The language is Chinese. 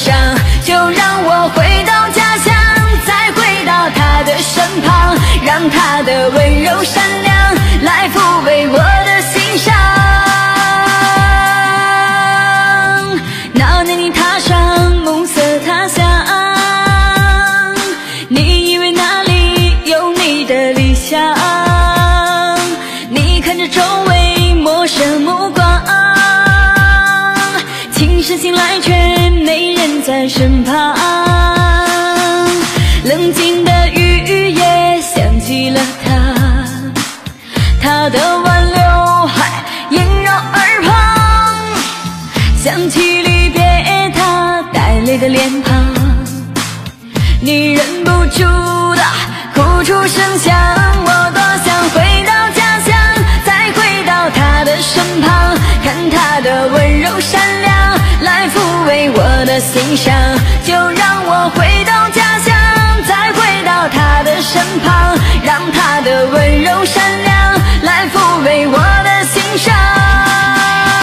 上，就让我回到家乡，再回到他的身旁，让他的温柔善良来抚慰我的心伤。那年你踏上暮色他乡，你以为那里有你的理想，你看着周围陌生目光，清晨醒来却没人在身旁，冷静的雨也想起了他的挽留海萦绕耳旁，想起离别他带泪的脸庞，你忍不住的哭出声响。我多想回到家乡，再回到他的身旁，看他的温柔善良来抚慰我的心伤，就让我回到